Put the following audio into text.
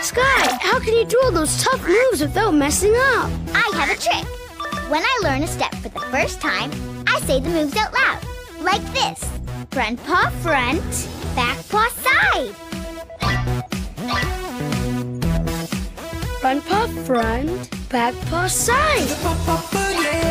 Skye, how can you do all those tough moves without messing up? I have a trick. When I learn a step for the first time, I say the moves out loud, like this. Front paw front, back paw side. Front paw front, back paw side.